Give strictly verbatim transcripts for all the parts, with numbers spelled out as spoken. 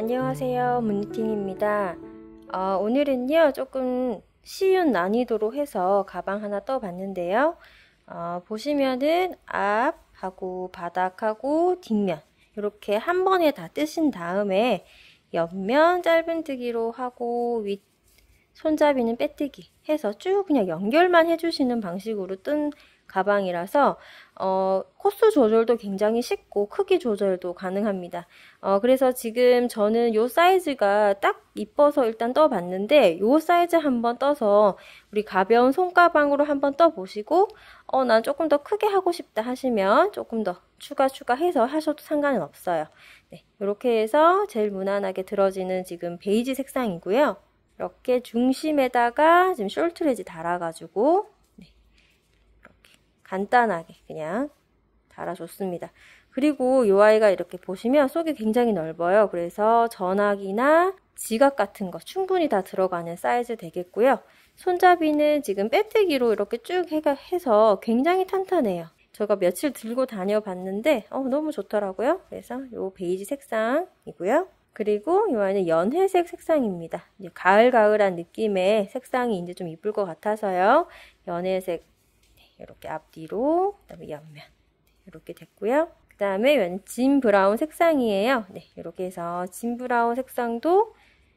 안녕하세요, 문니팅입니다. 어, 오늘은요 조금 쉬운 난이도로 해서 가방 하나 떠봤는데요. 어, 보시면은 앞하고 바닥하고 뒷면 이렇게 한 번에 다 뜨신 다음에 옆면 짧은뜨기로 하고 윗 손잡이는 빼뜨기 해서 쭉 그냥 연결만 해주시는 방식으로 뜬 가방이라서 어, 코스 조절도 굉장히 쉽고 크기 조절도 가능합니다. 어, 그래서 지금 저는 요 사이즈가 딱 이뻐서 일단 떠봤는데 요 사이즈 한번 떠서 우리 가벼운 손가방으로 한번 떠보시고 어, 난 조금 더 크게 하고 싶다 하시면 조금 더 추가 추가해서 하셔도 상관은 없어요. 네, 이렇게 해서 제일 무난하게 들어지는 지금 베이지 색상이고요. 이렇게 중심에다가 지금 숄트레지 달아가지고 네, 이렇게 간단하게 그냥 달아줬습니다. 그리고 이 아이가 이렇게 보시면 속이 굉장히 넓어요. 그래서 전화기나 지갑 같은 거 충분히 다 들어가는 사이즈 되겠고요. 손잡이는 지금 빼뜨기로 이렇게 쭉 해서 굉장히 탄탄해요. 제가 며칠 들고 다녀봤는데 어, 너무 좋더라고요. 그래서 이 베이지 색상이고요. 그리고 이 아이는 연회색 색상입니다. 이제 가을가을한 느낌의 색상이 이제 좀 이쁠 것 같아서요. 연회색 이렇게 앞뒤로 그다음에 옆면 이렇게 됐고요. 그 다음에 이건 진 브라운 색상이에요. 네, 이렇게 해서 진 브라운 색상도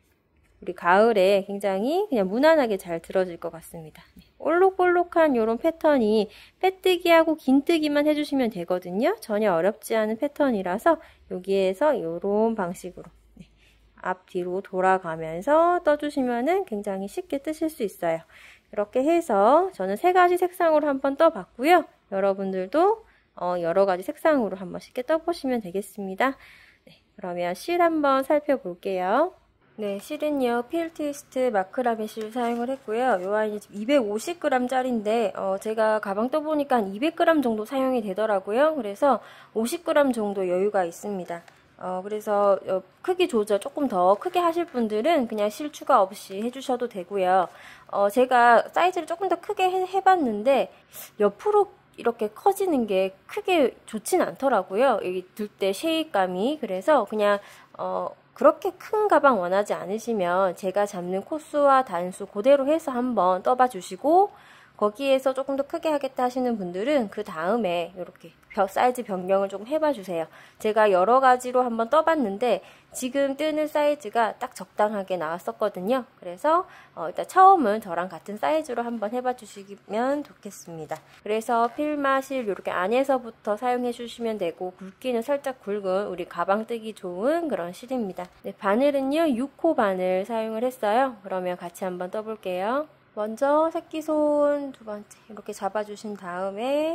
우리 가을에 굉장히 그냥 무난하게 잘 들어질 것 같습니다. 네, 볼록볼록한 이런 패턴이 빼뜨기하고 긴뜨기만 해주시면 되거든요. 전혀 어렵지 않은 패턴이라서 여기에서 이런 방식으로 네, 앞뒤로 돌아가면서 떠주시면은 굉장히 쉽게 뜨실 수 있어요. 이렇게 해서 저는 세 가지 색상으로 한번 떠봤고요. 여러분들도 어, 여러 가지 색상으로 한번 쉽게 떠보시면 되겠습니다. 네, 그러면 실 한번 살펴볼게요. 네, 실은요, 필트위스트 마크라메 실을 사용을 했고요. 이 아이는 이백오십 그램 짜리인데, 어, 제가 가방 떠보니까 한 이백 그램 정도 사용이 되더라고요. 그래서 오십 그램 정도 여유가 있습니다. 어, 그래서 어, 크기 조절 조금 더 크게 하실 분들은 그냥 실 추가 없이 해주셔도 되고요. 어, 제가 사이즈를 조금 더 크게 해, 해봤는데, 옆으로 이렇게 커지는 게 크게 좋진 않더라고요. 여기 들 때 쉐입감이. 그래서 그냥, 어, 그렇게 큰 가방 원하지 않으시면 제가 잡는 코스와 단수 그대로 해서 한번 떠봐 주시고 거기에서 조금 더 크게 하겠다 하시는 분들은 그 다음에 이렇게 사이즈 변경을 조금 해봐 주세요. 제가 여러 가지로 한번 떠봤는데 지금 뜨는 사이즈가 딱 적당하게 나왔었거든요. 그래서 어 일단 처음은 저랑 같은 사이즈로 한번 해봐 주시면 좋겠습니다. 그래서 필마실 이렇게 안에서부터 사용해 주시면 되고 굵기는 살짝 굵은 우리 가방 뜨기 좋은 그런 실입니다. 네, 바늘은요 육 호 바늘 사용을 했어요. 그러면 같이 한번 떠볼게요. 먼저 새끼손 두 번째 이렇게 잡아주신 다음에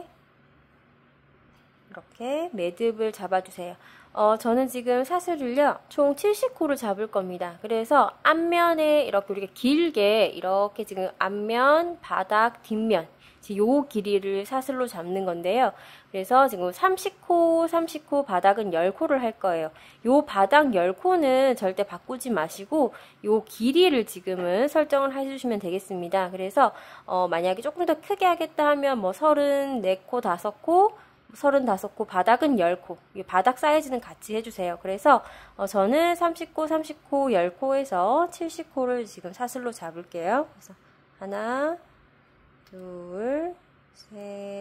이렇게 매듭을 잡아주세요. 어, 저는 지금 사슬을요 총 칠십 호를 잡을 겁니다. 그래서 앞면에 이렇게 우리가 길게 이렇게 지금 앞면, 바닥, 뒷면 요 길이를 사슬로 잡는 건데요. 그래서 지금 삼십 호, 삼십 호, 바닥은 십 호를 할 거예요. 요 바닥 십 호는 절대 바꾸지 마시고 요 길이를 지금은 설정을 해주시면 되겠습니다. 그래서 어, 만약에 조금 더 크게 하겠다 하면 뭐 서른네 호, 다섯 호, 서른다섯 호, 바닥은 십 호. 이 바닥 사이즈는 같이 해주세요. 그래서 어, 저는 삼십 호, 삼십 호, 십 호에서 칠십 호를 지금 사슬로 잡을게요. 그래서 하나, 둘, 셋,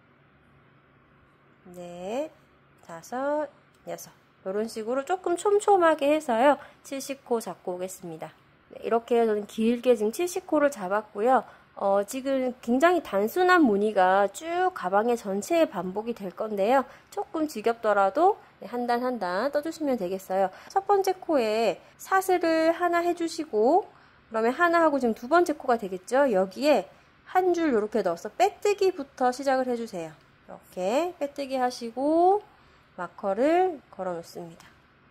넷, 다섯, 여섯. 이런 식으로 조금 촘촘하게 해서요. 칠십 호 잡고 오겠습니다. 네, 이렇게 저는 길게 지금 칠십 호를 잡았고요. 어, 지금 굉장히 단순한 무늬가 쭉 가방의 전체에 반복이 될 건데요. 조금 지겹더라도 한 단 한 단 떠주시면 되겠어요. 첫 번째 코에 사슬을 하나 해주시고 그러면 하나 하고 지금 두 번째 코가 되겠죠. 여기에 한 줄 이렇게 넣어서 빼뜨기부터 시작을 해주세요. 이렇게 빼뜨기 하시고 마커를 걸어 놓습니다.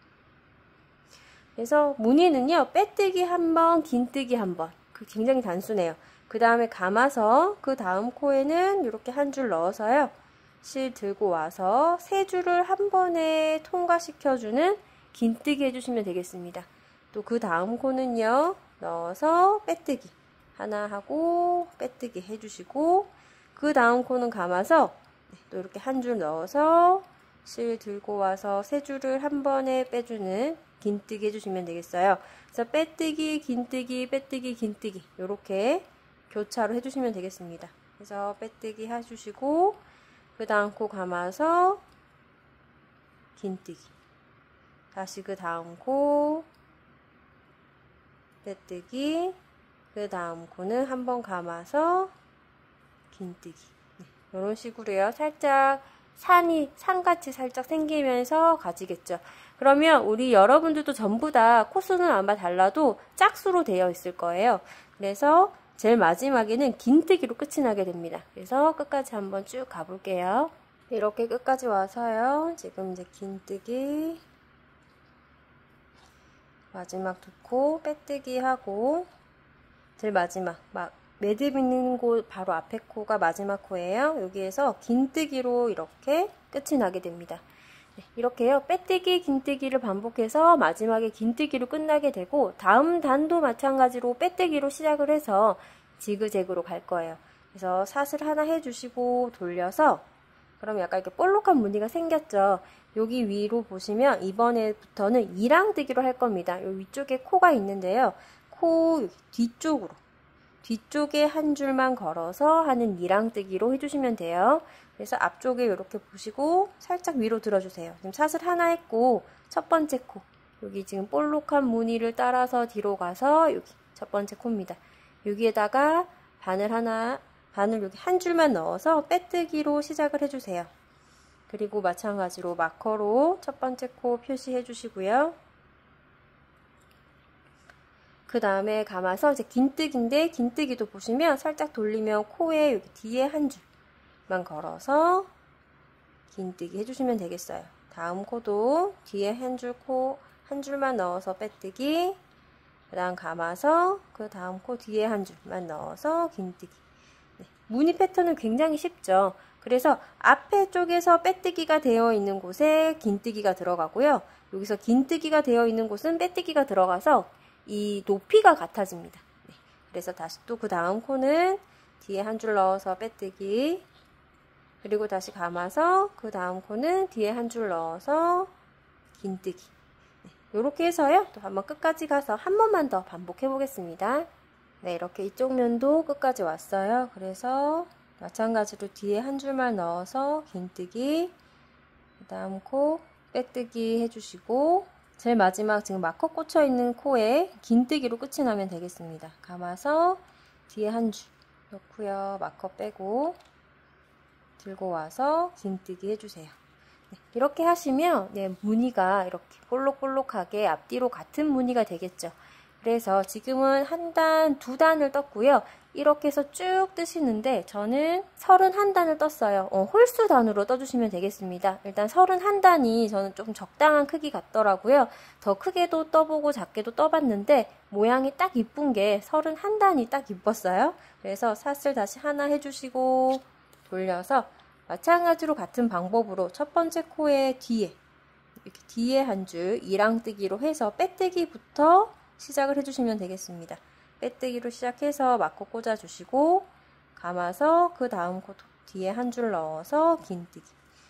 그래서 무늬는요, 빼뜨기 한 번, 긴뜨기 한 번. 그 굉장히 단순해요. 그 다음에 감아서 그 다음 코에는 이렇게 한 줄 넣어서요. 실 들고 와서 세 줄을 한 번에 통과시켜주는 긴뜨기 해주시면 되겠습니다. 또 그 다음 코는요, 넣어서 빼뜨기. 하나 하고 빼뜨기 해주시고 그 다음 코는 감아서 또 이렇게 한 줄 넣어서 실 들고 와서 세 줄을 한 번에 빼주는 긴뜨기 해주시면 되겠어요. 그래서 빼뜨기, 긴뜨기, 빼뜨기, 긴뜨기 이렇게 교차로 해주시면 되겠습니다. 그래서 빼뜨기 해주시고 그 다음 코 감아서 긴뜨기, 다시 그 다음 코 빼뜨기, 그 다음 코는 한번 감아서 긴뜨기. 네, 이런 식으로요. 살짝 산이 산같이 살짝 생기면서 가지겠죠. 그러면 우리 여러분들도 전부 다 코수는 아마 달라도 짝수로 되어 있을 거예요. 그래서 제일 마지막에는 긴뜨기로 끝이 나게 됩니다. 그래서 끝까지 한번 쭉 가볼게요. 이렇게 끝까지 와서요. 지금 이제 긴뜨기, 마지막 두 코 빼뜨기 하고, 제일 마지막 막 매듭 있는 곳 바로 앞에 코가 마지막 코예요. 여기에서 긴뜨기로 이렇게 끝이 나게 됩니다. 네, 이렇게요. 빼뜨기, 긴뜨기를 반복해서 마지막에 긴뜨기로 끝나게 되고, 다음 단도 마찬가지로 빼뜨기로 시작을 해서 지그재그로 갈 거예요. 그래서 사슬 하나 해주시고 돌려서, 그럼 약간 이렇게 볼록한 무늬가 생겼죠. 여기 위로 보시면 이번에부터는 이랑뜨기로 할 겁니다. 요 위쪽에 코가 있는데요. 코 뒤쪽으로, 뒤쪽에 한 줄만 걸어서 하는 이랑뜨기로 해주시면 돼요. 그래서 앞쪽에 이렇게 보시고 살짝 위로 들어주세요. 지금 사슬 하나 했고 첫 번째 코, 여기 지금 볼록한 무늬를 따라서 뒤로 가서 여기 첫 번째 코입니다. 여기에다가 바늘 하나, 바늘 여기 한 줄만 넣어서 빼뜨기로 시작을 해주세요. 그리고 마찬가지로 마커로 첫 번째 코 표시해 주시고요. 그 다음에 감아서 이제 긴뜨기인데, 긴뜨기도 보시면 살짝 돌리면 코에 여기 뒤에 한 줄만 걸어서 긴뜨기 해주시면 되겠어요. 다음 코도 뒤에 한 줄 코, 한 줄만 넣어서 빼뜨기, 그 다음 감아서 그 다음 코 뒤에 한 줄만 넣어서 긴뜨기. 네, 무늬 패턴은 굉장히 쉽죠. 그래서 앞에 쪽에서 빼뜨기가 되어 있는 곳에 긴뜨기가 들어가고요. 여기서 긴뜨기가 되어 있는 곳은 빼뜨기가 들어가서 이 높이가 같아집니다. 네, 그래서 다시 또 그 다음 코는 뒤에 한 줄 넣어서 빼뜨기, 그리고 다시 감아서 그 다음 코는 뒤에 한 줄 넣어서 긴뜨기. 네, 이렇게 해서요. 또 한번 끝까지 가서 한 번만 더 반복해 보겠습니다. 네, 이렇게 이쪽 면도 끝까지 왔어요. 그래서 마찬가지로 뒤에 한 줄만 넣어서 긴뜨기, 그 다음 코 빼뜨기 해주시고, 제일 마지막 지금 마커 꽂혀 있는 코에 긴뜨기로 끝이 나면 되겠습니다. 감아서 뒤에 한 줄 넣고요. 마커 빼고 들고 와서 긴뜨기 해주세요. 네, 이렇게 하시면 네, 무늬가 이렇게 볼록볼록하게 앞뒤로 같은 무늬가 되겠죠. 그래서 지금은 한 단, 두 단을 떴고요. 이렇게 해서 쭉 뜨시는데 저는 서른한 단을 떴어요. 어, 홀수 단으로 떠주시면 되겠습니다. 일단 서른한 단이 저는 조금 적당한 크기 같더라고요. 더 크게도 떠보고 작게도 떠봤는데 모양이 딱 이쁜 게 서른한 단이 딱 이뻤어요. 그래서 사슬 다시 하나 해주시고 돌려서 마찬가지로 같은 방법으로 첫 번째 코의 뒤에 이렇게 뒤에 한 줄 이랑뜨기로 해서 빼뜨기부터 시작을 해주시면 되겠습니다. 빼뜨기로 시작해서 마커 꽂아주시고 감아서 그 다음 코 뒤에 한 줄 넣어서 긴뜨기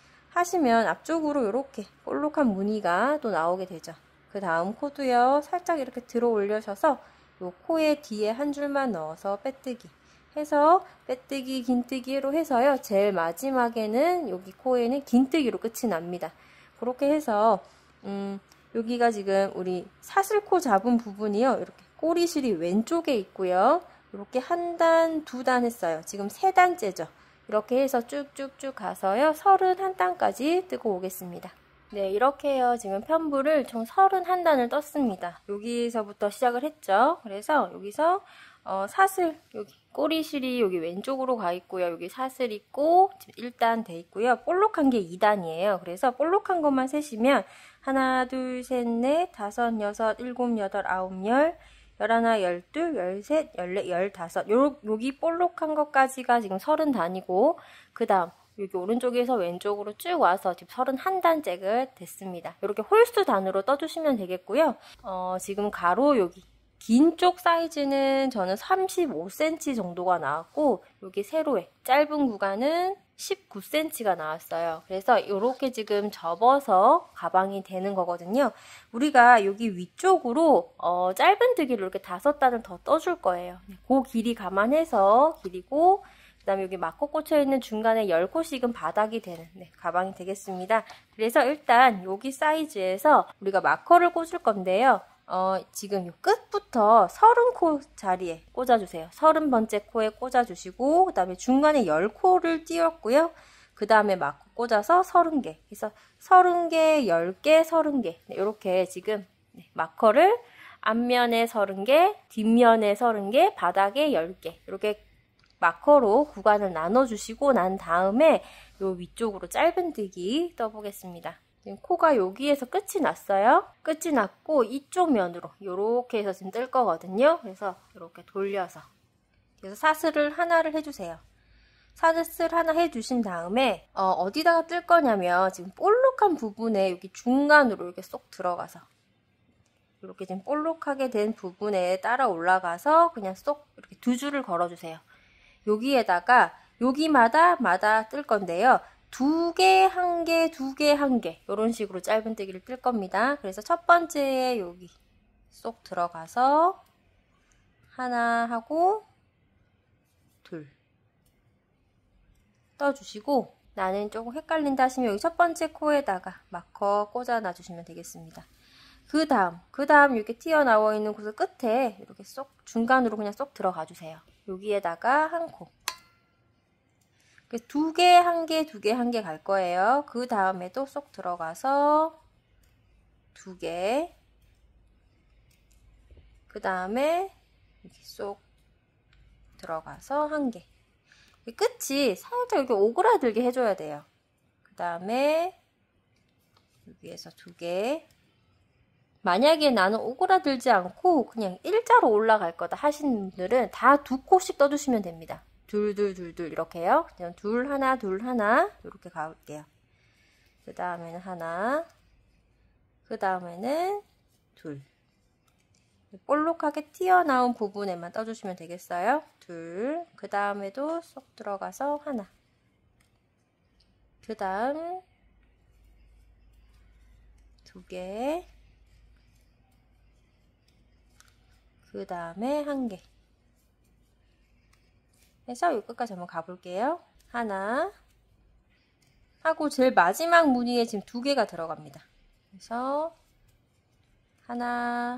하시면 앞쪽으로 이렇게 볼록한 무늬가 또 나오게 되죠. 그 다음 코도요. 살짝 이렇게 들어 올려셔서 요 코의 뒤에 한 줄만 넣어서 빼뜨기 해서 빼뜨기 긴뜨기로 해서요. 제일 마지막에는 여기 코에는 긴뜨기로 끝이 납니다. 그렇게 해서 음, 여기가 지금 우리 사슬코 잡은 부분이요. 이렇게 꼬리실이 왼쪽에 있고요. 이렇게 한 단, 두 단 했어요. 지금 세 단째죠. 이렇게 해서 쭉쭉쭉 가서요. 서른한 단까지 뜨고 오겠습니다. 네, 이렇게 해요. 지금 편부를 총 서른한 단을 떴습니다. 여기서부터 시작을 했죠. 그래서 여기서 어, 사슬, 여기 꼬리실이 여기 왼쪽으로 가 있고요. 여기 사슬 있고 지금 일 단 돼 있고요. 볼록한 게 이 단이에요. 그래서 볼록한 것만 세시면 하나, 둘, 셋, 넷, 다섯, 여섯, 일곱, 여덟, 아홉, 열, 열하나, 열둘, 열셋, 열넷, 열다섯. 요, 여기 볼록한 것까지가 지금 서른 단이고, 그 다음, 여기 오른쪽에서 왼쪽으로 쭉 와서 지금 서른한 단째가 됐습니다. 이렇게 홀수 단으로 떠주시면 되겠고요. 어, 지금 가로 여기. 긴 쪽 사이즈는 저는 삼십오 센티미터 정도가 나왔고, 여기 세로에 짧은 구간은 십구 센티미터가 나왔어요. 그래서 이렇게 지금 접어서 가방이 되는 거거든요. 우리가 여기 위쪽으로 어, 짧은뜨기로 이렇게 다섯 단을 더 떠줄 거예요. 그 길이 감안해서 길이고, 그 다음에 여기 마커 꽂혀 있는 중간에 십 코씩은 바닥이 되는 네, 가방이 되겠습니다. 그래서 일단 여기 사이즈에서 우리가 마커를 꽂을 건데요. 어, 지금 요 끝부터 서른 코 자리에 꽂아주세요. 서른 번째 코에 꽂아주시고, 그 다음에 중간에 십 코를 띄웠고요. 그 다음에 마커 꽂아서 서른 개. 그래서 서른 개, 십 개, 서른 개. 네, 이렇게 지금 네, 마커를 앞면에 서른 개, 뒷면에 서른 개, 바닥에 십 개. 이렇게 마커로 구간을 나눠주시고 난 다음에 요 위쪽으로 짧은뜨기 떠보겠습니다. 지금 코가 여기에서 끝이 났어요. 끝이 났고 이쪽 면으로 이렇게 해서 지금 뜰 거거든요. 그래서 이렇게 돌려서 그래서 사슬을 하나를 해주세요. 사슬 하나 해주신 다음에 어, 어디다가 뜰 거냐면 지금 볼록한 부분에 여기 중간으로 이렇게 쏙 들어가서 이렇게 지금 볼록하게 된 부분에 따라 올라가서 그냥 쏙 이렇게 두 줄을 걸어주세요. 여기에다가 여기마다 마다 뜰 건데요. 두 개, 한 개, 두 개, 한 개 이런 식으로 짧은뜨기를 뜰 겁니다. 그래서 첫 번째에 여기 쏙 들어가서 하나 하고 둘 떠주시고, 나는 조금 헷갈린다 하시면 여기 첫 번째 코에다가 마커 꽂아 놔주시면 되겠습니다. 그 다음, 그 다음 이렇게 튀어나와 있는 곳 끝에 이렇게 쏙 중간으로 그냥 쏙 들어가 주세요. 여기에다가 한 코. 두 개, 한 개, 두 개, 한 개 갈 거예요. 그 다음에도 쏙 들어가서 두 개. 그 다음에 이렇게 쏙 들어가서 한 개. 끝이 살짝 이렇게 오그라들게 해줘야 돼요. 그 다음에 여기에서 두 개. 만약에 나는 오그라들지 않고 그냥 일자로 올라갈 거다 하시는 분들은 다 두 코씩 떠주시면 됩니다. 둘, 둘, 둘, 둘 이렇게요. 둘, 하나, 둘, 하나 이렇게 가볼게요. 그 다음에는 하나, 그 다음에는 둘. 볼록하게 튀어나온 부분에만 떠주시면 되겠어요. 둘, 그 다음에도 쏙 들어가서 하나, 그 다음 두 개, 그 다음에 한 개 해서 이 끝까지 한번 가볼게요. 하나 하고 제일 마지막 무늬에 지금 두 개가 들어갑니다. 그래서 하나,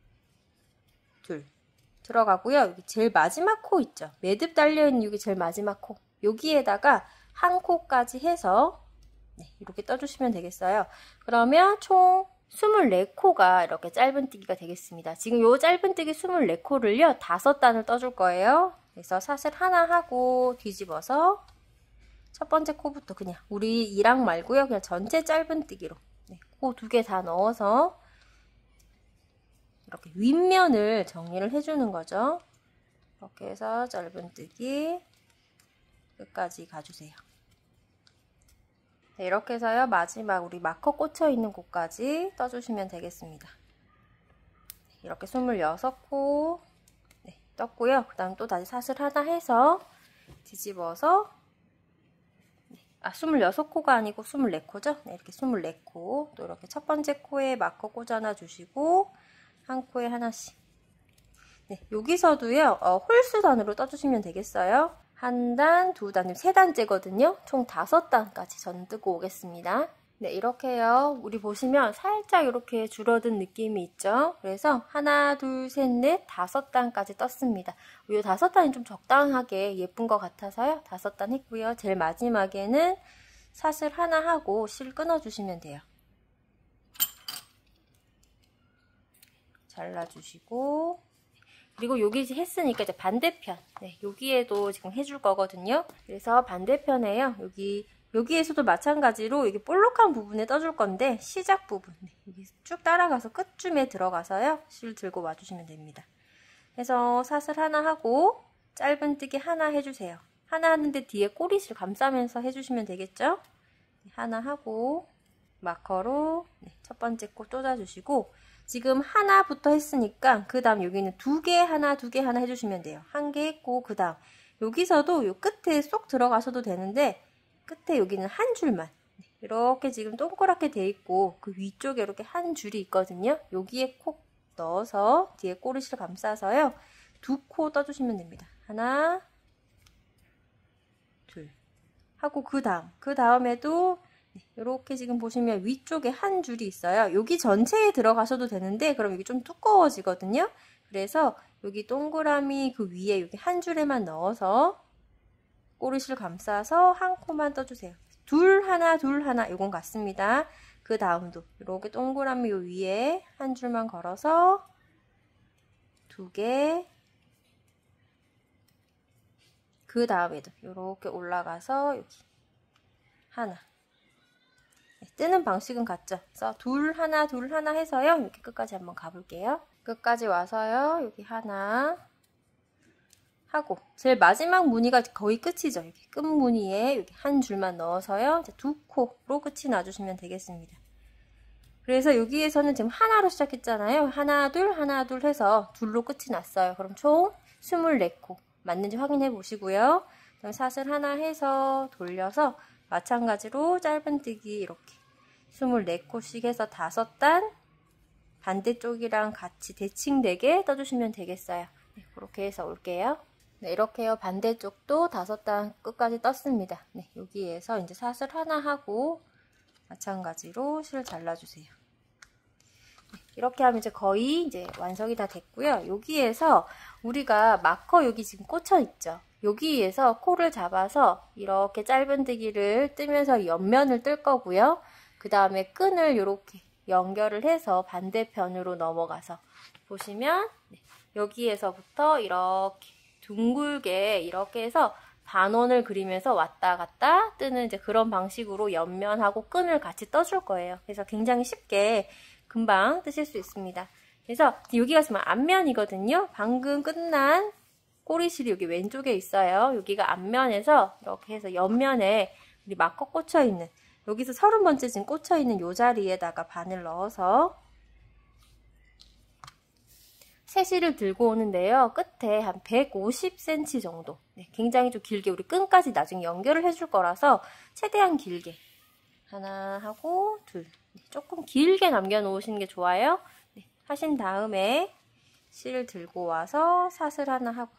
둘 들어가고요. 여기 제일 마지막 코 있죠. 매듭 달려있는 여기 제일 마지막 코. 여기에다가 한 코까지 해서 네, 이렇게 떠주시면 되겠어요. 그러면 총 스물네 코가 이렇게 짧은뜨기가 되겠습니다. 지금 요 짧은뜨기 스물네 코를요, 다섯 단을 떠줄 거예요. 그래서 사슬 하나 하고 뒤집어서 첫 번째 코부터 그냥 우리 이랑 말고요. 그냥 전체 짧은뜨기로 네, 코 두 개 다 넣어서 이렇게 윗면을 정리를 해주는 거죠. 이렇게 해서 짧은뜨기 끝까지 가주세요. 네, 이렇게 해서요. 마지막 우리 마커 꽂혀 있는 곳까지 떠주시면 되겠습니다. 이렇게 스물여섯 코 네, 떴고요. 그 다음 또 다시 사슬 하나 해서 뒤집어서 네, 아 스물여섯 코가 아니고 스물네 코죠? 네, 이렇게 스물네 코 또 이렇게 첫 번째 코에 마커 꽂아놔 주시고 한 코에 하나씩 네, 여기서도요. 어, 홀수단으로 떠주시면 되겠어요. 한 단, 두 단, 세 단째거든요. 총 다섯 단까지 전 뜨고 오겠습니다. 네, 이렇게요. 우리 보시면 살짝 이렇게 줄어든 느낌이 있죠. 그래서 하나, 둘, 셋, 넷, 다섯 단까지 떴습니다. 이 다섯 단이 좀 적당하게 예쁜 것 같아서요. 다섯 단 했고요. 제일 마지막에는 사슬 하나 하고 실 끊어주시면 돼요. 잘라주시고 그리고 여기 했으니까 이제 반대편 네, 여기에도 지금 해줄 거거든요. 그래서 반대편에요. 여기 여기에서도 마찬가지로 여기 볼록한 부분에 떠줄 건데 시작 부분 네, 여기 쭉 따라가서 끝쯤에 들어가서요. 실 들고 와주시면 됩니다. 그래서 사슬 하나 하고 짧은뜨기 하나 해주세요. 하나 하는데 뒤에 꼬리실 감싸면서 해주시면 되겠죠. 하나 하고 마커로 네, 첫 번째 코 꽂아주시고 지금 하나부터 했으니까 그 다음 여기는 두 개 하나 두 개 하나 해주시면 돼요. 한 개 했고 그 다음 여기서도 요 끝에 쏙 들어가셔도 되는데 끝에 여기는 한 줄만. 네, 이렇게 지금 동그랗게 돼 있고 그 위쪽에 이렇게 한 줄이 있거든요. 여기에 콕 넣어서 뒤에 꼬리실 감싸서요. 두 코 떠주시면 됩니다. 하나, 둘. 하고 그 다음, 그 다음에도 이렇게 지금 보시면 위쪽에 한 줄이 있어요. 여기 전체에 들어가셔도 되는데 그럼 여기 좀 두꺼워지거든요. 그래서 여기 동그라미 그 위에 여기 한 줄에만 넣어서 꼬리실 감싸서 한 코만 떠주세요. 둘 하나 둘 하나 이건 같습니다. 그 다음도 이렇게 동그라미 위에 한 줄만 걸어서 두 개, 그 다음에도 이렇게 올라가서 여기 하나. 네, 뜨는 방식은 같죠? 그래서 둘 하나 둘 하나 해서요. 이렇게 끝까지 한번 가볼게요. 끝까지 와서요. 여기 하나 하고 제일 마지막 무늬가 거의 끝이죠. 여기 끝 무늬에 여기 한 줄만 넣어서요. 이제 두 코로 끝이 놔주시면 되겠습니다. 그래서 여기에서는 지금 하나로 시작했잖아요. 하나 둘 하나 둘 해서 둘로 끝이 났어요. 그럼 총 스물네 코 맞는지 확인해 보시고요. 그다음 사슬 하나 해서 돌려서 마찬가지로 짧은뜨기 이렇게 스물네 코씩 해서 다섯 단 반대쪽이랑 같이 대칭되게 떠주시면 되겠어요. 네, 그렇게 해서 올게요. 네, 이렇게요. 반대쪽도 다섯 단 끝까지 떴습니다. 네, 여기에서 이제 사슬 하나 하고 마찬가지로 실 잘라주세요. 네, 이렇게 하면 이제 거의 이제 완성이 다 됐고요. 여기에서 우리가 마커 여기 지금 꽂혀 있죠. 여기에서 코를 잡아서 이렇게 짧은뜨기를 뜨면서 옆면을 뜰 거고요. 그 다음에 끈을 이렇게 연결을 해서 반대편으로 넘어가서 보시면 네, 여기에서부터 이렇게 둥글게 이렇게 해서 반원을 그리면서 왔다 갔다 뜨는 이제 그런 방식으로 옆면하고 끈을 같이 떠줄 거예요. 그래서 굉장히 쉽게 금방 뜨실 수 있습니다. 그래서 여기가 지금 앞면이거든요. 방금 끝난 꼬리실이 여기 왼쪽에 있어요. 여기가 앞면에서 이렇게 해서 옆면에 우리 마커 꽂혀 있는 여기서 서른 번째 지금 꽂혀 있는 이 자리에다가 바늘 넣어서 세실을 들고 오는데요. 끝에 한 백오십 센티미터 정도. 네, 굉장히 좀 길게 우리 끈까지 나중에 연결을 해줄 거라서 최대한 길게 하나 하고 둘. 네, 조금 길게 남겨놓으시는 게 좋아요. 네, 하신 다음에 실을 들고 와서 사슬 하나 하고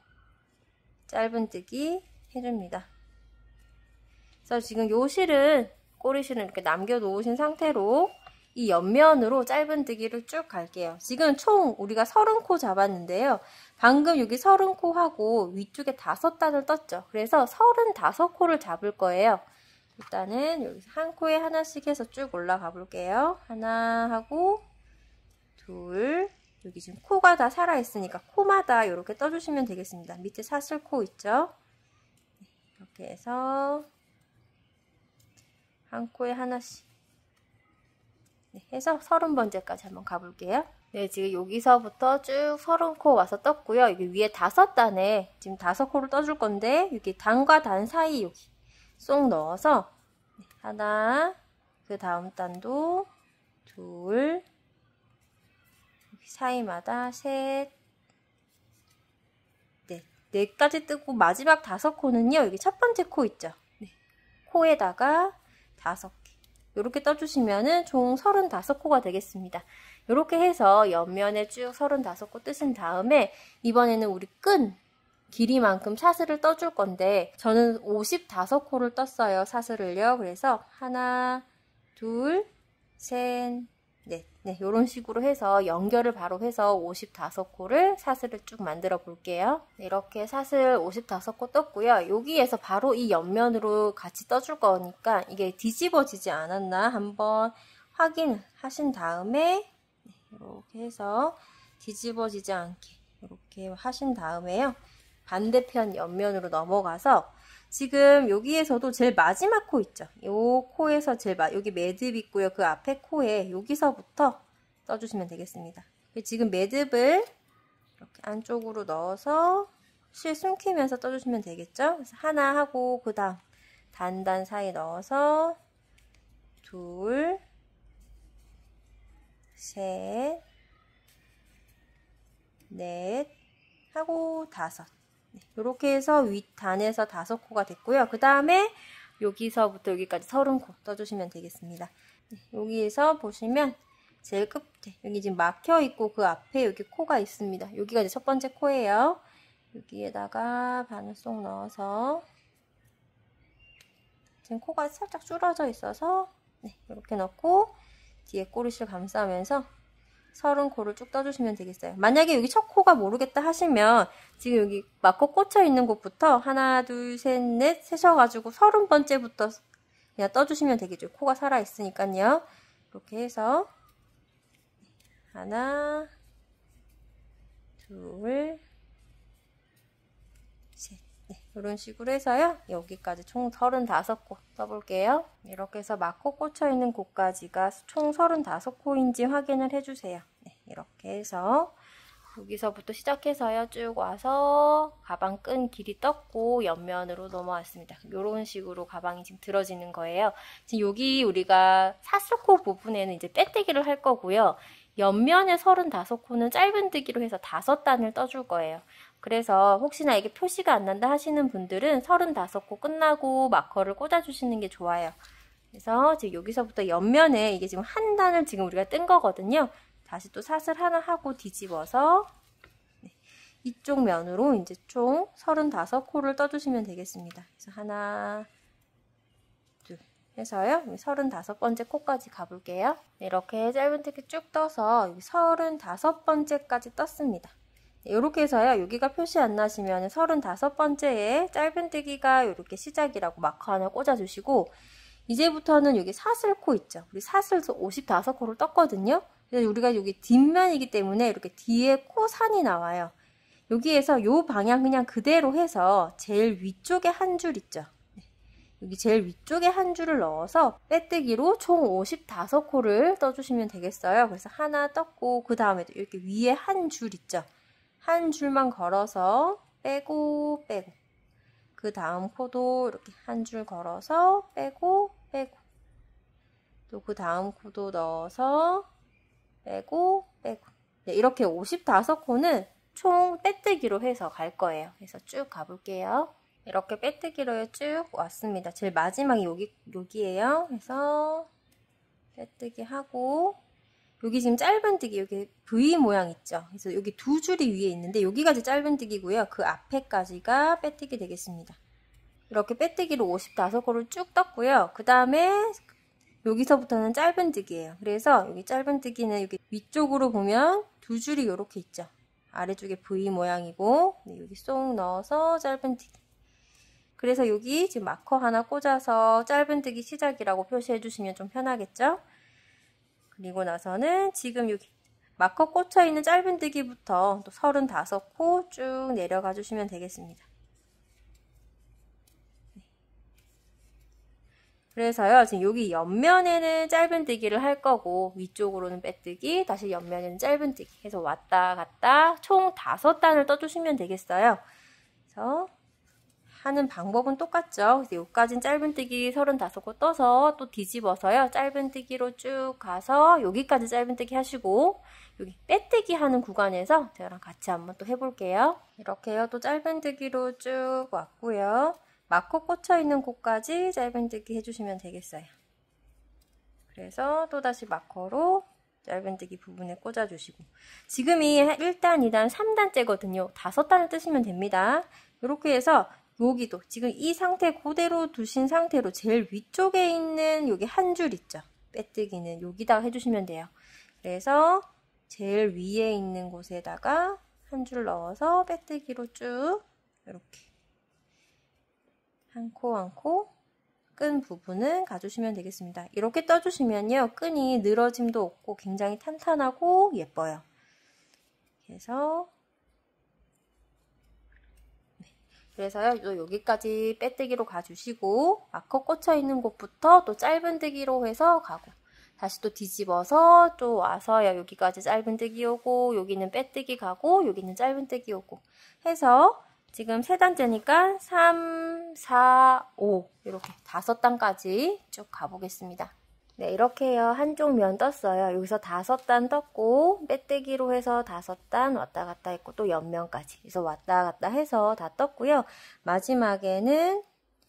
짧은뜨기 해줍니다. 그래서 지금 요 실은 꼬리실은 이렇게 남겨놓으신 상태로 이 옆면으로 짧은뜨기를 쭉 갈게요. 지금 총 우리가 서른 코 잡았는데요. 방금 여기 서른 코 하고 위쪽에 다섯 단을 떴죠. 그래서 서른다섯 코를 잡을 거예요. 일단은 여기서 한 코에 하나씩 해서 쭉 올라가 볼게요. 하나 하고 둘, 여기 지금 코가 다 살아있으니까 코마다 이렇게 떠주시면 되겠습니다. 밑에 사슬코 있죠? 이렇게 해서 한 코에 하나씩 네, 해서 서른 번째까지 한번 가볼게요. 네, 지금 여기서부터 쭉 서른 코 와서 떴고요. 여기 위에 다섯 단에 지금 다섯 코를 떠줄 건데 여기 단과 단 사이 여기 쏙 넣어서 네, 하나, 그 다음 단도 둘, 여기 사이마다 셋, 넷, 넷까지 뜨고 마지막 다섯 코는요. 여기 첫 번째 코 있죠. 네, 코에다가 다섯 개. 이렇게 떠주시면은 총 서른다섯 코가 되겠습니다. 이렇게 해서 옆면에 쭉 서른다섯 코 뜨신 다음에 이번에는 우리 끈 길이만큼 사슬을 떠줄 건데 저는 오십오 코를 떴어요. 사슬을요. 그래서 하나, 둘, 셋, 넷. 네, 이런 식으로 해서 연결을 바로 해서 오십오 코를 사슬을 쭉 만들어 볼게요. 네, 이렇게 사슬 오십오 코 떴고요. 여기에서 바로 이 옆면으로 같이 떠줄 거니까 이게 뒤집어지지 않았나 한번 확인하신 다음에 네, 이렇게 해서 뒤집어지지 않게 이렇게 하신 다음에요. 반대편 옆면으로 넘어가서 지금 여기에서도 제일 마지막 코 있죠. 요 코에서 제일 마, 여기 매듭 있고요. 그 앞에 코에 여기서부터 떠주시면 되겠습니다. 지금 매듭을 이렇게 안쪽으로 넣어서 실 숨기면서 떠주시면 되겠죠. 그래서 하나 하고 그 다음 단단 사이 넣어서 둘, 셋, 넷 하고 다섯. 네, 이렇게 해서 윗단에서 다섯 코가 됐고요. 그 다음에 여기서부터 여기까지 서른 코 떠주시면 되겠습니다. 네, 여기에서 보시면 제일 끝에 여기 지금 막혀 있고 그 앞에 여기 코가 있습니다. 여기가 이제 첫 번째 코예요. 여기에다가 바늘 쏙 넣어서 지금 코가 살짝 줄어져 있어서 네, 이렇게 넣고 뒤에 꼬리실 감싸면서 서른 코를 쭉 떠주시면 되겠어요. 만약에 여기 첫 코가 모르겠다 하시면 지금 여기 막코 꽂혀 있는 곳부터 하나, 둘, 셋, 넷 세셔가지고 서른 번째부터 그냥 떠주시면 되겠죠. 코가 살아있으니까요. 이렇게 해서 하나, 둘, 셋. 네, 이런 식으로 해서요. 여기까지 총 서른다섯 코 떠볼게요. 이렇게 해서 막코 꽂혀 있는 곳까지가 총 서른다섯 코인지 확인을 해주세요. 네, 이렇게 해서 여기서부터 시작해서요. 쭉 와서 가방 끈 길이 떴고 옆면으로 넘어왔습니다. 이런 식으로 가방이 지금 들어지는 거예요. 지금 여기 우리가 사슬코 부분에는 이제 빼뜨기를 할 거고요. 옆면에 서른다섯 코는 짧은뜨기로 해서 다섯 단을 떠줄 거예요. 그래서 혹시나 이게 표시가 안 난다 하시는 분들은 서른다섯 코 끝나고 마커를 꽂아주시는 게 좋아요. 그래서 지금 여기서부터 옆면에 이게 지금 한 단을 지금 우리가 뜬 거거든요. 다시 또 사슬 하나 하고 뒤집어서 네, 이쪽 면으로 이제 총 서른다섯 코를 떠주시면 되겠습니다. 그래서 하나, 둘 해서요. 서른다섯 번째 코까지 가볼게요. 이렇게 짧은뜨기 쭉 떠서 여기 서른다섯 번째까지 떴습니다. 이렇게 해서요. 여기가 표시 안 나시면 서른다섯 번째에 짧은뜨기가 이렇게 시작이라고 마커 하나 꽂아주시고 이제부터는 여기 사슬코 있죠. 우리 사슬 오십오 코를 떴거든요. 그래서 우리가 여기 뒷면이기 때문에 이렇게 뒤에 코산이 나와요. 여기에서 요 방향 그냥 그대로 해서 제일 위쪽에 한 줄 있죠. 여기 제일 위쪽에 한 줄을 넣어서 빼뜨기로 총 오십오 코를 떠주시면 되겠어요. 그래서 하나 떴고 그 다음에도 이렇게 위에 한 줄 있죠. 한 줄만 걸어서 빼고 빼고 그 다음 코도 이렇게 한 줄 걸어서 빼고 빼고 또 그 다음 코도 넣어서 빼고 빼고 네, 이렇게 오십오 코는 총 빼뜨기로 해서 갈 거예요. 그래서 쭉 가볼게요. 이렇게 빼뜨기로 쭉 왔습니다. 제일 마지막이 여기, 여기에요. 그래서 빼뜨기 하고 여기 지금 짧은뜨기 여기 V 모양 있죠. 그래서 여기 두 줄이 위에 있는데 여기까지 짧은뜨기고요. 그 앞에까지가 빼뜨기 되겠습니다. 이렇게 빼뜨기로 오십오 코를 쭉 떴고요. 그 다음에 여기서부터는 짧은뜨기예요. 그래서 여기 짧은뜨기는 여기 위쪽으로 보면 두 줄이 이렇게 있죠. 아래쪽에 V 모양이고 네, 여기 쏙 넣어서 짧은뜨기. 그래서 여기 지금 마커 하나 꽂아서 짧은뜨기 시작이라고 표시해 주시면 좀 편하겠죠? 그리고 나서는 지금 여기 마커 꽂혀 있는 짧은뜨기부터 또 서른다섯 코 쭉 내려가 주시면 되겠습니다. 그래서요, 지금 여기 옆면에는 짧은뜨기를 할 거고 위쪽으로는 빼뜨기, 다시 옆면에는 짧은뜨기 해서 왔다 갔다 총 다섯 단을 떠주시면 되겠어요. 그래서 하는 방법은 똑같죠. 여기까지는 짧은뜨기 서른다섯 코 떠서 또 뒤집어서요. 짧은뜨기로 쭉 가서 여기까지 짧은뜨기 하시고 여기 빼뜨기 하는 구간에서 저랑 같이 한번 또 해볼게요. 이렇게요. 또 짧은뜨기로 쭉 왔고요. 마커 꽂혀 있는 곳까지 짧은뜨기 해주시면 되겠어요. 그래서 또다시 마커로 짧은뜨기 부분에 꽂아주시고 지금이 일 단, 이 단, 삼 단째거든요. 다섯 단을 뜨시면 됩니다. 이렇게 해서 여기도 지금 이 상태 그대로 두신 상태로 제일 위쪽에 있는 여기 한 줄 있죠. 빼뜨기는 여기다가 해주시면 돼요. 그래서 제일 위에 있는 곳에다가 한 줄 넣어서 빼뜨기로 쭉 이렇게 한 코 한 코 끈 부분은 가주시면 되겠습니다. 이렇게 떠주시면요. 끈이 늘어짐도 없고 굉장히 탄탄하고 예뻐요. 그래서 그래서요, 또 여기까지 빼뜨기로 가주시고 마커 꽂혀 있는 곳부터 또 짧은뜨기로 해서 가고 다시 또 뒤집어서 또 와서요, 여기까지 짧은뜨기 오고 여기는 빼뜨기 가고 여기는 짧은뜨기 오고 해서 지금 세 단째니까 삼, 사, 오 이렇게 다섯 단까지 쭉 가보겠습니다. 네, 이렇게 해요. 한쪽 면 떴어요. 여기서 다섯 단 떴고 빼뜨기로 해서 다섯 단 왔다 갔다 했고 또 옆면까지 그래서 왔다 갔다 해서 다 떴고요. 마지막에는 네,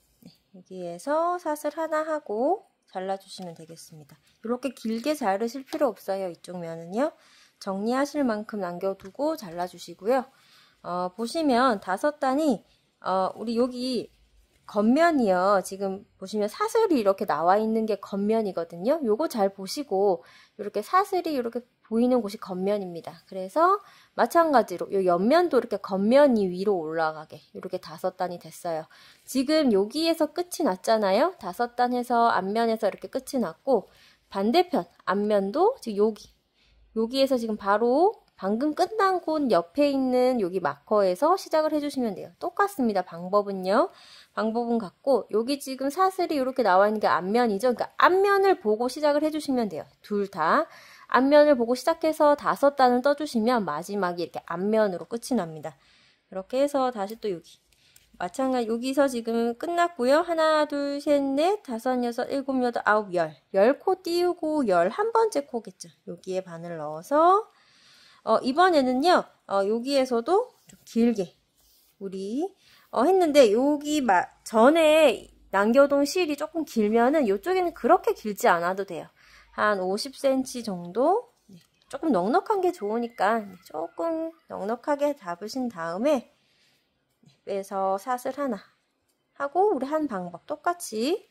여기에서 사슬 하나 하고 잘라주시면 되겠습니다. 이렇게 길게 자르실 필요 없어요. 이쪽 면은요. 정리하실 만큼 남겨두고 잘라주시고요. 어, 보시면 다섯 단이 어, 우리 여기 겉면이요. 지금 보시면 사슬이 이렇게 나와 있는 게 겉면이거든요. 요거 잘 보시고 이렇게 사슬이 이렇게 보이는 곳이 겉면입니다. 그래서 마찬가지로 요 옆면도 이렇게 겉면이 위로 올라가게 이렇게 다섯 단이 됐어요. 지금 여기에서 끝이 났잖아요. 다섯 단 해서 앞면에서 이렇게 끝이 났고 반대편 앞면도 지금 여기 여기에서 지금 바로 방금 끝난 곳 옆에 있는 여기 마커에서 시작을 해주시면 돼요. 똑같습니다. 방법은요. 방법은 같고 여기 지금 사슬이 이렇게 나와 있는 게 앞면이죠. 그러니까 앞면을 보고 시작을 해주시면 돼요. 둘 다. 앞면을 보고 시작해서 다섯 단을 떠주시면 마지막에 이렇게 앞면으로 끝이 납니다. 이렇게 해서 다시 또 여기. 마찬가지 여기서 지금 끝났고요. 하나, 둘, 셋, 넷, 다섯, 여섯, 일곱, 여덟, 아홉, 열. 열 코 띄우고 열한 번째 코겠죠. 여기에 바늘 넣어서 어, 이번에는요. 어, 여기에서도 좀 길게 우리 어, 했는데 여기 마, 전에 남겨둔 실이 조금 길면은 이쪽에는 그렇게 길지 않아도 돼요. 한 오십 센티미터 정도 네, 조금 넉넉한 게 좋으니까 조금 넉넉하게 잡으신 다음에 빼서 사슬 하나 하고 우리 한 방법 똑같이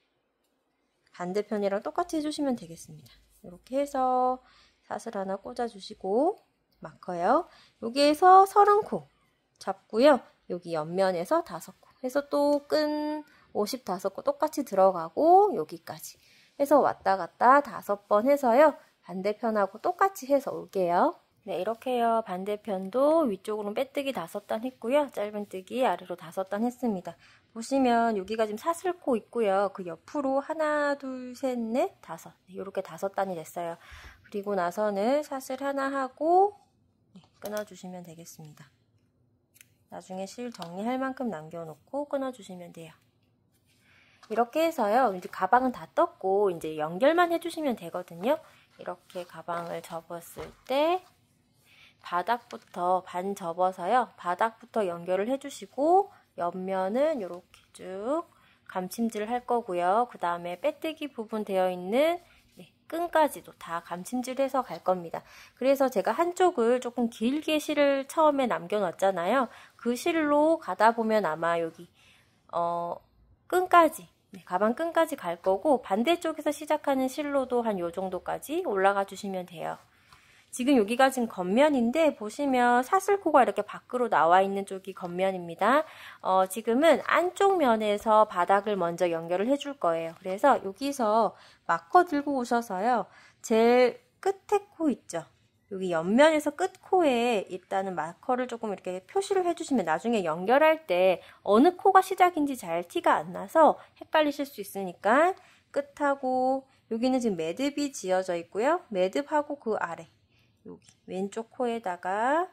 반대편이랑 똑같이 해주시면 되겠습니다. 이렇게 해서 사슬 하나 꽂아주시고 마커요. 여기에서 서른 코 잡고요. 여기 옆면에서 다섯 코 해서 또 끈 오십오 코 똑같이 들어가고 여기까지 해서 왔다 갔다 다섯 번 해서요. 반대편하고 똑같이 해서 올게요. 네, 이렇게 해요. 반대편도 위쪽으로 빼뜨기 다섯 단 했고요. 짧은뜨기 아래로 다섯 단 했습니다. 보시면 여기가 지금 사슬코 있고요. 그 옆으로 하나, 둘, 셋, 넷, 다섯 이렇게 다섯 단이 됐어요. 그리고 나서는 사슬 하나 하고 끊어주시면 되겠습니다. 나중에 실 정리할 만큼 남겨놓고 끊어주시면 돼요. 이렇게 해서요. 이제 가방은 다 떴고 이제 연결만 해주시면 되거든요. 이렇게 가방을 접었을 때 바닥부터 반 접어서요. 바닥부터 연결을 해주시고 옆면은 이렇게 쭉 감침질을 할 거고요. 그 다음에 빼뜨기 부분 되어 있는 네, 끈까지도 다 감침질해서 갈 겁니다. 그래서 제가 한쪽을 조금 길게 실을 처음에 남겨놨잖아요. 그 실로 가다 보면 아마 여기 어, 끈까지 네, 가방 끈까지 갈 거고 반대쪽에서 시작하는 실로도 한 요 정도까지 올라가 주시면 돼요. 지금 여기가 지금 겉면인데 보시면 사슬코가 이렇게 밖으로 나와 있는 쪽이 겉면입니다. 어, 지금은 안쪽 면에서 바닥을 먼저 연결을 해줄 거예요. 그래서 여기서 마커 들고 오셔서요. 제일 끝에 코 있죠. 여기 옆면에서 끝 코에 일단은 마커를 조금 이렇게 표시를 해주시면 나중에 연결할 때 어느 코가 시작인지 잘 티가 안 나서 헷갈리실 수 있으니까 끝하고 여기는 지금 매듭이 지어져 있고요. 매듭하고 그 아래 여기 왼쪽 코에다가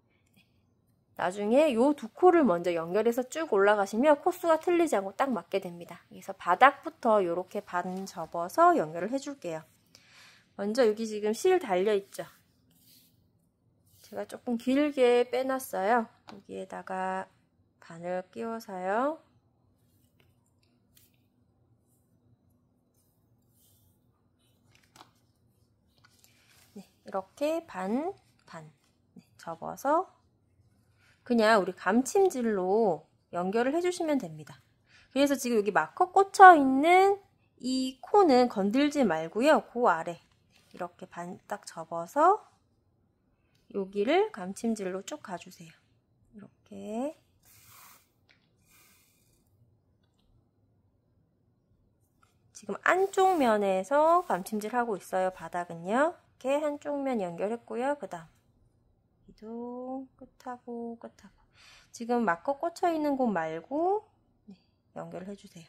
나중에 요 두 코를 먼저 연결해서 쭉 올라가시면 코수가 틀리지 않고 딱 맞게 됩니다. 그래서 바닥부터 이렇게 반 접어서 연결을 해줄게요. 먼저 여기 지금 실 달려있죠. 제가 조금 길게 빼놨어요. 여기에다가 바늘 끼워서요. 네, 이렇게 반, 반 네, 접어서 그냥 우리 감침질로 연결을 해주시면 됩니다. 그래서 지금 여기 마커 꽂혀 있는 이 코는 건들지 말고요. 그 아래 이렇게 반 딱 접어서 여기를 감침질로 쭉 가주세요. 이렇게 지금 안쪽 면에서 감침질 하고 있어요. 바닥은요. 이렇게 한쪽 면 연결했고요. 그 다음 이도 끝하고 끝하고 지금 마커 꽂혀 있는 곳 말고 네, 연결을 해주세요.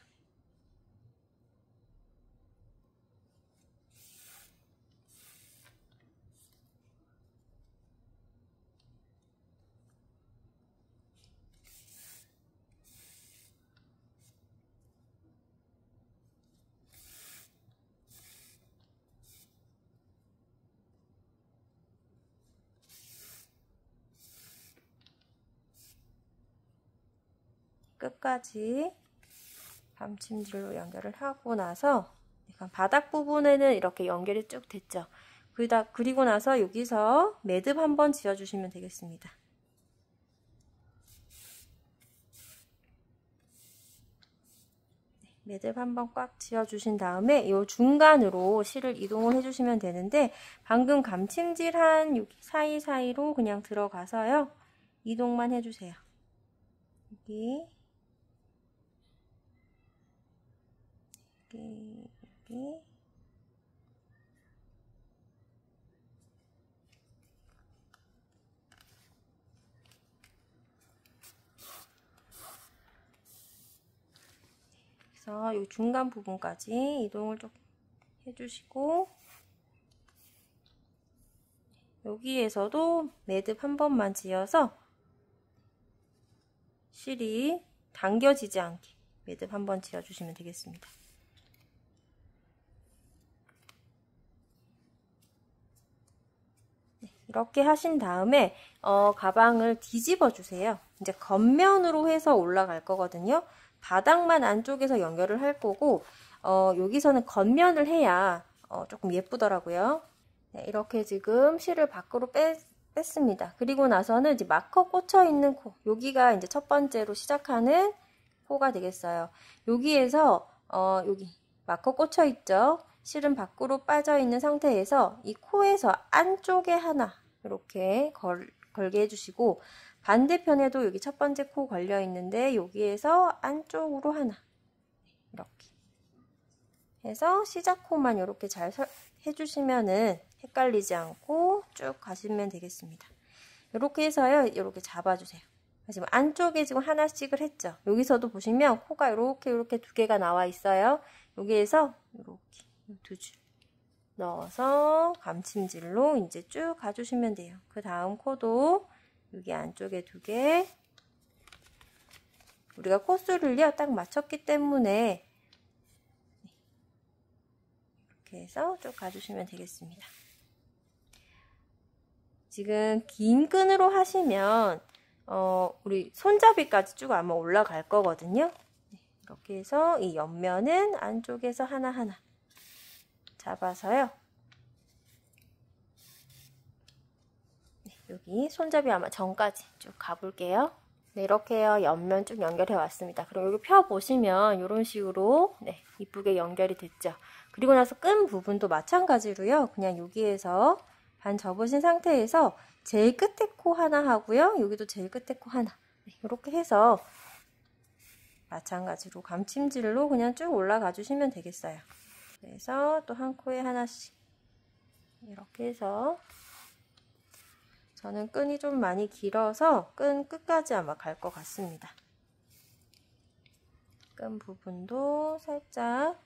끝까지 감침질로 연결을 하고 나서 바닥 부분에는 이렇게 연결이 쭉 됐죠. 그리고 나서 여기서 매듭 한번 지어주시면 되겠습니다. 매듭 한번 꽉 지어주신 다음에 이 중간으로 실을 이동을 해주시면 되는데 방금 감침질한 여기 사이사이로 그냥 들어가서요. 이동만 해주세요. 여기 여기 여기 그래서 이 중간 부분까지 이동을 좀 해주시고 여기에서도 매듭 한 번만 지어서 실이 당겨지지 않게 매듭 한 번 지어주시면 되겠습니다. 네, 이렇게 하신 다음에 어, 가방을 뒤집어 주세요. 이제 겉면으로 해서 올라갈 거거든요. 바닥만 안쪽에서 연결을 할 거고 어, 여기서는 겉면을 해야 어, 조금 예쁘더라고요. 네, 이렇게 지금 실을 밖으로 뺐, 뺐습니다. 그리고 나서는 이제 마커 꽂혀 있는 코, 여기가 이제 첫 번째로 시작하는 코가 되겠어요. 여기에서 어, 여기 마커 꽂혀 있죠. 실은 밖으로 빠져 있는 상태에서 이 코에서 안쪽에 하나 이렇게 걸, 걸게 해주시고 반대편에도 여기 첫 번째 코 걸려 있는데 여기에서 안쪽으로 하나 이렇게 해서 시작 코만 이렇게 잘 설, 해주시면은 헷갈리지 않고 쭉 가시면 되겠습니다. 이렇게 해서요, 이렇게 잡아주세요. 지금 안쪽에 지금 하나씩을 했죠. 여기서도 보시면 코가 이렇게 이렇게 두 개가 나와 있어요. 여기에서 이렇게 두 줄 넣어서 감침질로 이제 쭉 가주시면 돼요. 그 다음 코도 여기 안쪽에 두 개. 우리가 코수를요 딱 맞췄기 때문에 이렇게 해서 쭉 가주시면 되겠습니다. 지금 긴 끈으로 하시면 어, 우리 손잡이까지 쭉 아마 올라갈 거거든요. 이렇게 해서 이 옆면은 안쪽에서 하나하나 잡아서요. 네, 여기 손잡이 아마 전까지 쭉 가볼게요. 네, 이렇게요. 옆면 쭉 연결해 왔습니다. 그럼 여기 펴 보시면 이런 식으로 네, 이쁘게 연결이 됐죠. 그리고 나서 끈 부분도 마찬가지로요. 그냥 여기에서 반 접으신 상태에서 제일 끝에 코 하나 하고요. 여기도 제일 끝에 코 하나. 네, 이렇게 해서 마찬가지로 감침질로 그냥 쭉 올라가 주시면 되겠어요. 그래서 또 한 코에 하나씩 이렇게 해서 저는 끈이 좀 많이 길어서 끈 끝까지 아마 갈 것 같습니다. 끈 부분도 살짝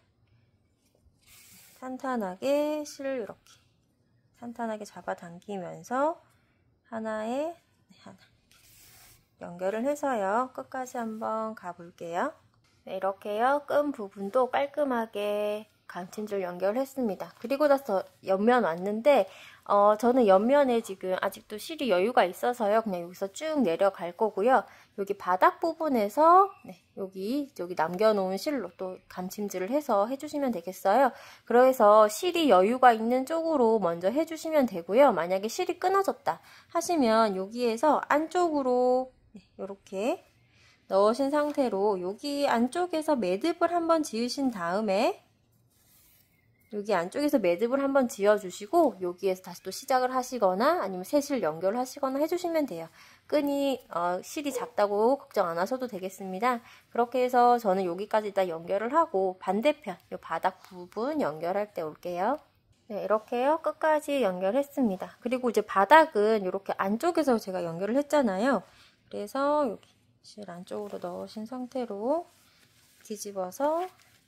탄탄하게 실을 이렇게 탄탄하게 잡아당기면서 하나에 하나 연결을 해서요. 끝까지 한번 가볼게요. 네, 이렇게요. 끈 부분도 깔끔하게 감침질 연결했습니다. 그리고 나서 옆면 왔는데 어, 저는 옆면에 지금 아직도 실이 여유가 있어서요. 그냥 여기서 쭉 내려갈 거고요. 여기 바닥 부분에서 네, 여기 여기 남겨놓은 실로 또 감침질을 해서 해주시면 되겠어요. 그래서 실이 여유가 있는 쪽으로 먼저 해주시면 되고요. 만약에 실이 끊어졌다 하시면 여기에서 안쪽으로 네, 이렇게 넣으신 상태로 여기 안쪽에서 매듭을 한번 지으신 다음에 여기 안쪽에서 매듭을 한번 지어주시고 여기에서 다시 또 시작을 하시거나 아니면 새 실 연결하시거나 해주시면 돼요. 끈이 어, 실이 작다고 걱정 안 하셔도 되겠습니다. 그렇게 해서 저는 여기까지 일단 연결을 하고 반대편 이 바닥 부분 연결할 때 올게요. 네, 이렇게요. 끝까지 연결했습니다. 그리고 이제 바닥은 이렇게 안쪽에서 제가 연결을 했잖아요. 그래서 여기 실 안쪽으로 넣으신 상태로 뒤집어서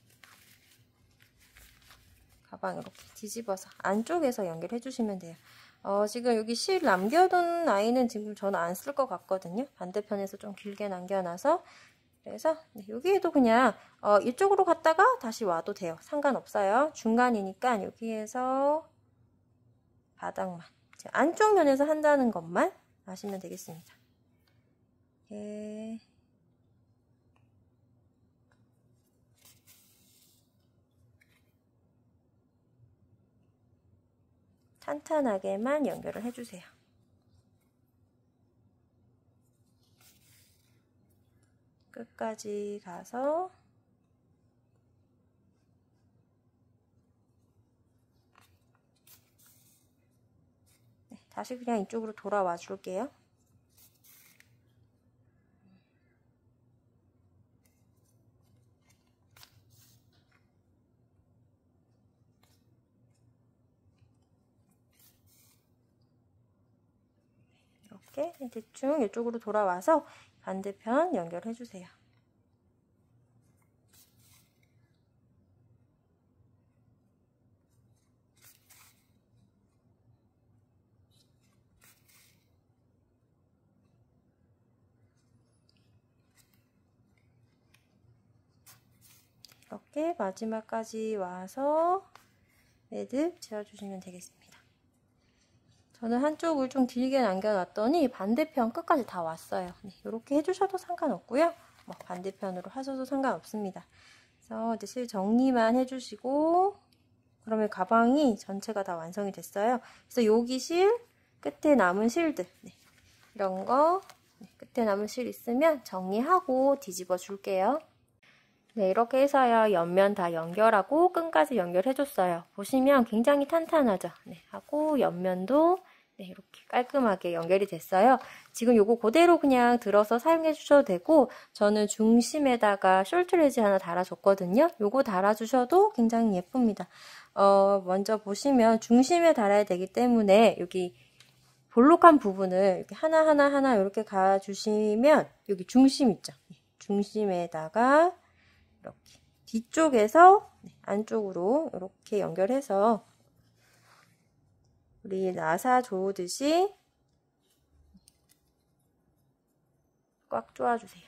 가방 이렇게 뒤집어서 안쪽에서 연결해 주시면 돼요. 어, 지금 여기 실 남겨둔 아이는 지금 저는 안 쓸 것 같거든요. 반대편에서 좀 길게 남겨놔서 그래서 네, 여기에도 그냥 어, 이쪽으로 갔다가 다시 와도 돼요. 상관없어요. 중간이니까 여기에서 바닥만 안쪽 면에서 한다는 것만 아시면 되겠습니다. 이렇게 탄탄하게만 연결을 해주세요. 끝까지 가서 네, 다시 그냥 이쪽으로 돌아와 줄게요. 이렇게 대충 이쪽으로 돌아와서 반대편 연결해 주세요. 이렇게 마지막까지 와서 매듭 지어주시면 되겠습니다. 저는 한쪽을 좀 길게 남겨놨더니 반대편 끝까지 다 왔어요. 네, 이렇게 해주셔도 상관없고요. 뭐 반대편으로 하셔도 상관없습니다. 그래서 이제 실 정리만 해주시고 그러면 가방이 전체가 다 완성이 됐어요. 그래서 여기 실, 끝에 남은 실들 네, 이런 거 네, 끝에 남은 실 있으면 정리하고 뒤집어 줄게요. 네, 이렇게 해서요. 옆면 다 연결하고 끈까지 연결해줬어요. 보시면 굉장히 탄탄하죠? 네, 하고 옆면도 네, 이렇게 깔끔하게 연결이 됐어요. 지금 요거 그대로 그냥 들어서 사용해 주셔도 되고 저는 중심에다가 숄트레지 하나 달아줬거든요. 요거 달아주셔도 굉장히 예쁩니다. 어, 먼저 보시면 중심에 달아야 되기 때문에 여기 볼록한 부분을 이렇게 하나하나 하나 이렇게 가주시면 여기 중심 있죠? 중심에다가 이렇게 뒤쪽에서 안쪽으로 이렇게 연결해서 우리 나사 조듯이 꽉 조아주세요.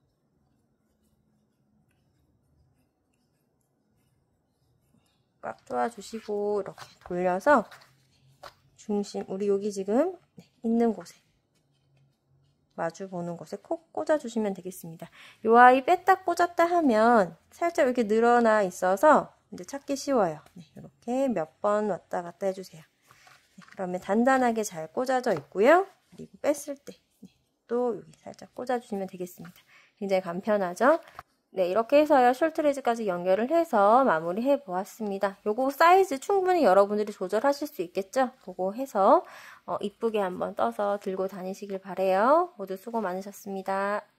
꽉 조아주시고 이렇게 돌려서 중심, 우리 여기 지금 있는 곳에 마주 보는 곳에 콕 꽂아주시면 되겠습니다. 이 아이 뺐다 꽂았다 하면 살짝 이렇게 늘어나 있어서 이제 찾기 쉬워요. 네, 이렇게 몇 번 왔다 갔다 해주세요. 네, 그러면 단단하게 잘 꽂아져 있고요. 그리고 뺐을 때 또 여기 살짝 꽂아주시면 되겠습니다. 굉장히 간편하죠? 네, 이렇게 해서요. 숄트레지까지 연결을 해서 마무리해 보았습니다. 요거 사이즈 충분히 여러분들이 조절하실 수 있겠죠? 그거 해서 어, 이쁘게 한번 떠서 들고 다니시길 바래요. 모두 수고 많으셨습니다.